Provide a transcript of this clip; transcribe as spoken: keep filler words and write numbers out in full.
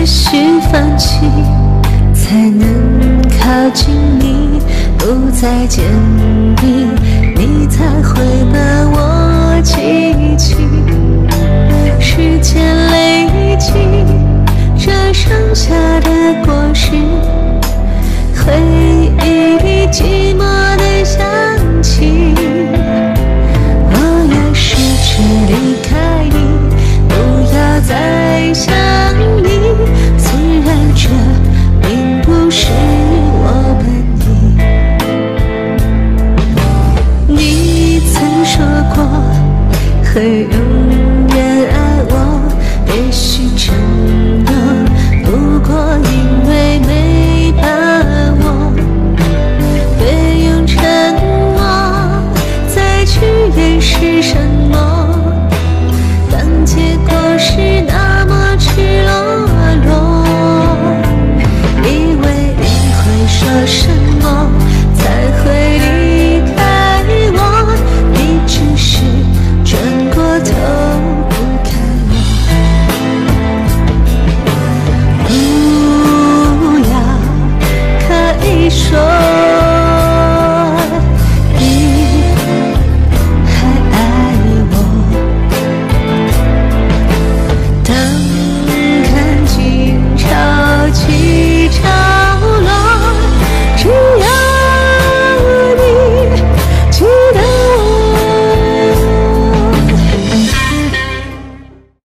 须放弃，才能靠近你，不再坚定，你才会把我记起。时间累积，这剩下的果实，回忆里寂寞的香气。我要试着离开你，不要再想你，虽然这并不是我本意。你曾说过会永远爱我，也许承诺，不过因为没把握，别用沉默再去掩饰什么，当结果是那么赤裸裸。以为你会说什么才会离开我，你只是转过头